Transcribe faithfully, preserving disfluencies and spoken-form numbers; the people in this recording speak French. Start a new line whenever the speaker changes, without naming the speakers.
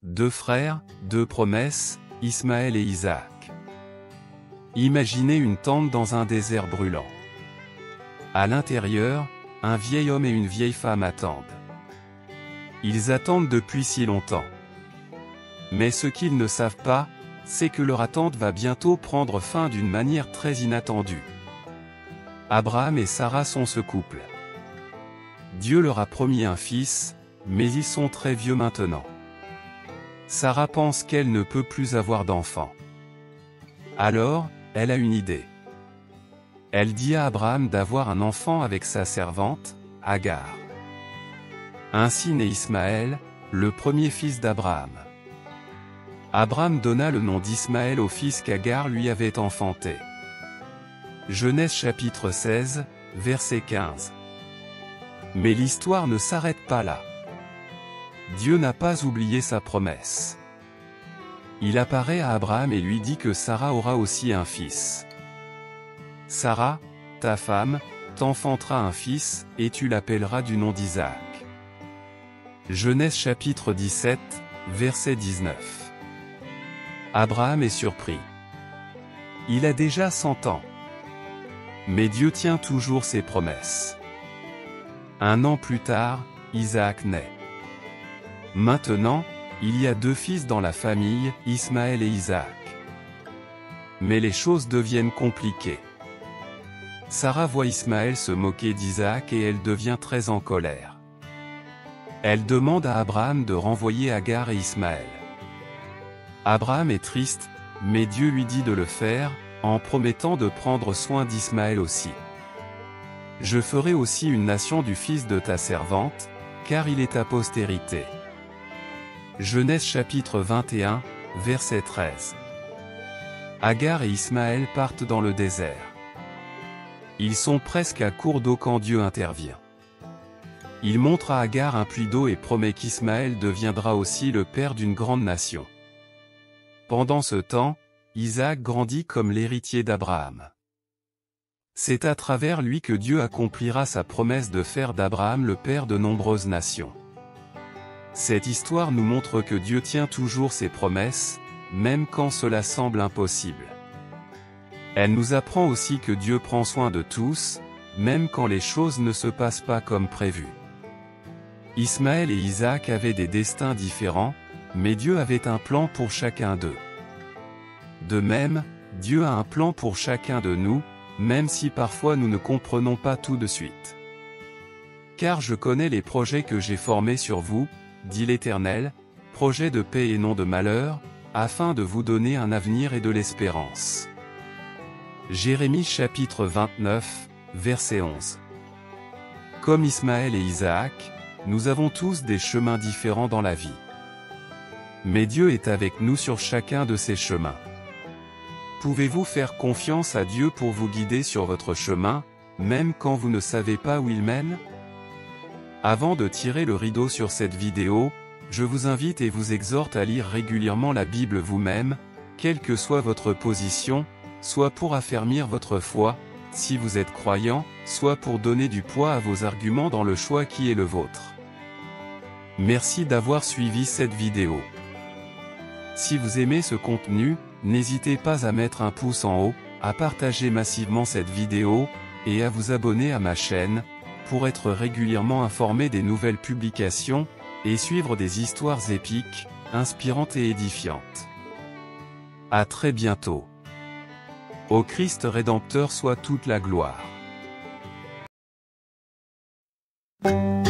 Deux frères, deux promesses, Ismaël et Isaac. Imaginez une tente dans un désert brûlant. À l'intérieur, un vieil homme et une vieille femme attendent. Ils attendent depuis si longtemps. Mais ce qu'ils ne savent pas, c'est que leur attente va bientôt prendre fin d'une manière très inattendue. Abraham et Sarah sont ce couple. Dieu leur a promis un fils, mais ils sont très vieux maintenant. Sarah pense qu'elle ne peut plus avoir d'enfant. Alors, elle a une idée. Elle dit à Abraham d'avoir un enfant avec sa servante, Agar. Ainsi naît Ismaël, le premier fils d'Abraham. Abraham donna le nom d'Ismaël au fils qu'Agar lui avait enfanté. Genèse chapitre seize, verset quinze. Mais l'histoire ne s'arrête pas là. Dieu n'a pas oublié sa promesse. Il apparaît à Abraham et lui dit que Sarah aura aussi un fils. Sarah, ta femme, t'enfantera un fils, et tu l'appelleras du nom d'Isaac. Genèse chapitre dix-sept, verset dix-neuf. Abraham est surpris. Il a déjà cent ans. Mais Dieu tient toujours ses promesses. Un an plus tard, Isaac naît. Maintenant, il y a deux fils dans la famille, Ismaël et Isaac. Mais les choses deviennent compliquées. Sarah voit Ismaël se moquer d'Isaac et elle devient très en colère. Elle demande à Abraham de renvoyer Agar et Ismaël. Abraham est triste, mais Dieu lui dit de le faire, en promettant de prendre soin d'Ismaël aussi. Je ferai aussi une nation du fils de ta servante, car il est ta postérité. Genèse chapitre vingt et un, verset treize. Agar et Ismaël partent dans le désert. Ils sont presque à court d'eau quand Dieu intervient. Il montre à Agar un puits d'eau et promet qu'Ismaël deviendra aussi le père d'une grande nation. Pendant ce temps, Isaac grandit comme l'héritier d'Abraham. C'est à travers lui que Dieu accomplira sa promesse de faire d'Abraham le père de nombreuses nations. Cette histoire nous montre que Dieu tient toujours ses promesses, même quand cela semble impossible. Elle nous apprend aussi que Dieu prend soin de tous, même quand les choses ne se passent pas comme prévu. Ismaël et Isaac avaient des destins différents, mais Dieu avait un plan pour chacun d'eux. De même, Dieu a un plan pour chacun de nous, même si parfois nous ne comprenons pas tout de suite. Car je connais les projets que j'ai formés sur vous, dit l'Éternel, projets de paix et non de malheur, afin de vous donner un avenir et de l'espérance. Jérémie chapitre vingt-neuf, verset onze. Comme Ismaël et Isaac, nous avons tous des chemins différents dans la vie. Mais Dieu est avec nous sur chacun de ces chemins. Pouvez-vous faire confiance à Dieu pour vous guider sur votre chemin, même quand vous ne savez pas où il mène? Avant de tirer le rideau sur cette vidéo, je vous invite et vous exhorte à lire régulièrement la Bible vous-même, quelle que soit votre position, soit pour affermir votre foi, si vous êtes croyant, soit pour donner du poids à vos arguments dans le choix qui est le vôtre. Merci d'avoir suivi cette vidéo. Si vous aimez ce contenu, n'hésitez pas à mettre un pouce en haut, à partager massivement cette vidéo, et à vous abonner à ma chaîne, pour être régulièrement informé des nouvelles publications, et suivre des histoires épiques, inspirantes et édifiantes. À très bientôt. Au Christ Rédempteur soit toute la gloire.